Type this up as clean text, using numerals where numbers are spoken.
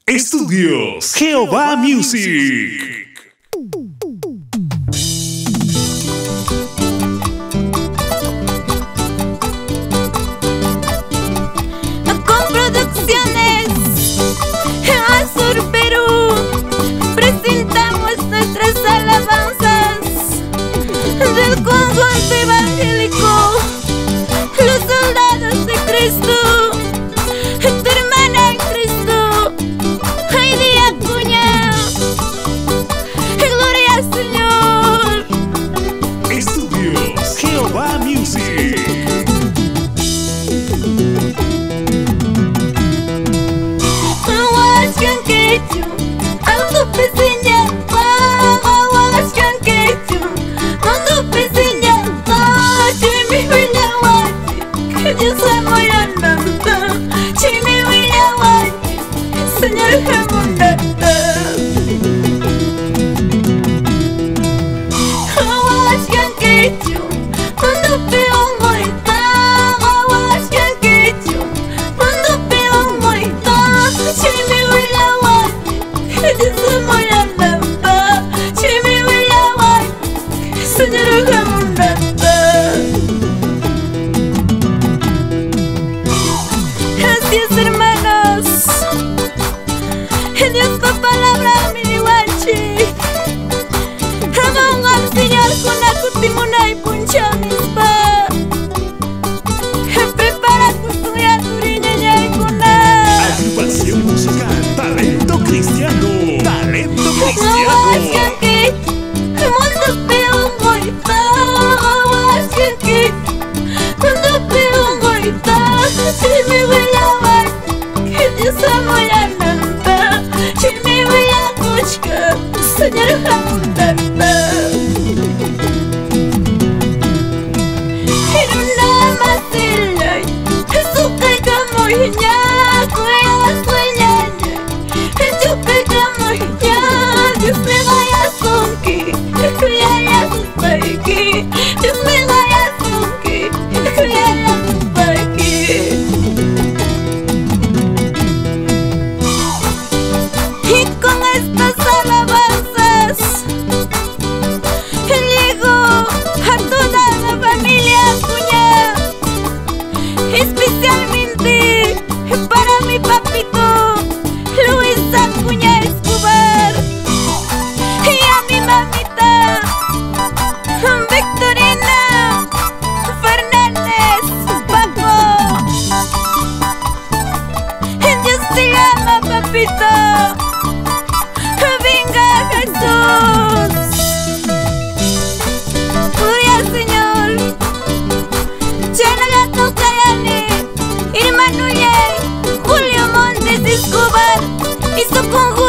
Estudios Jehová Music. Con producciones Azur Perú presentamos nuestras alabanzas del conjunto evangélico Los Soldados de Cristo. Tu hermana en Cristo, Heidi Acuña. Gloria al Señor. Estudios Jehová Music. Gracias, hermanos. Dios pa' palabra miniwachi. Among al Señor con la cutimuna y punchamispa. Prepara custuria turiña y cuna. Agrupación musical Talento Cristiano. Talento Cristiano. Mundo peón goita. Mundo peón goita. Si me voy a ver, que Dios amo la nanta. Si me voy a buscar, Señor Hamundanta. En una masilla, Jesús caiga muy ya, cuida sueñaña. Yo caiga muy ya, Dios me vaya a sonki, cuida ya sus paiki. Dios me vaya a sonki, cuida ya sus paiki. Y con estas alabanzas llego a toda la familia Acuña, especialmente para mi papito Luis Acuña Escobar y a mi mamita Victorina Fernández Paco. Dios te ama, papito. Venga Jesús. Gloria al Señor. Yana Gato Cayane, Irma Núñez, Julio Montes Escobar y su conjunto.